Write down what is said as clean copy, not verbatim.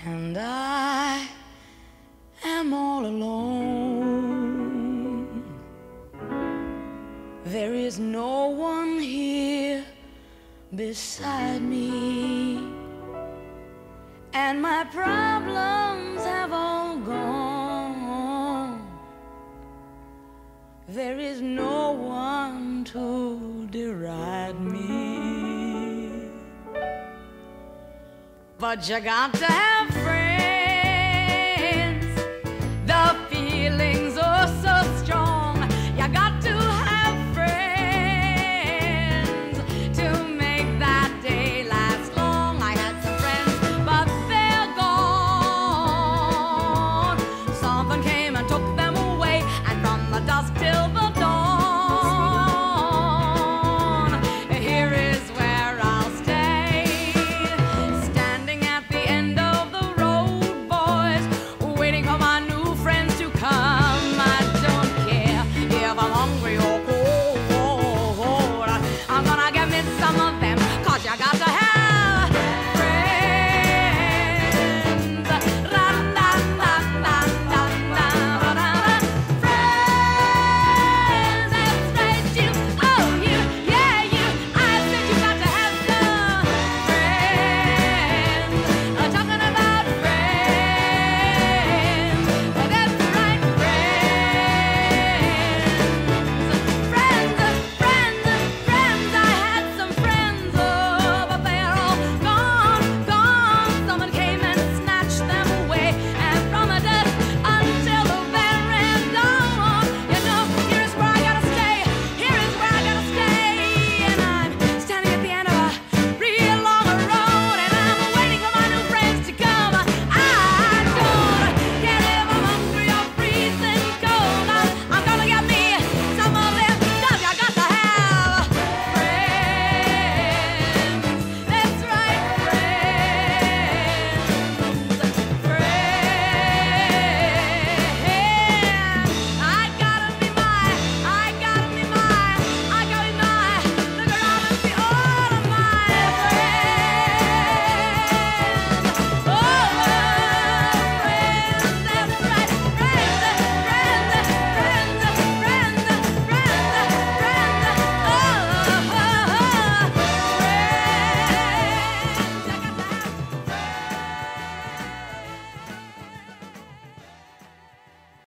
and I am all alone. There is no one here beside me, and my problems have all gone. There is no one to deride me, but you got to have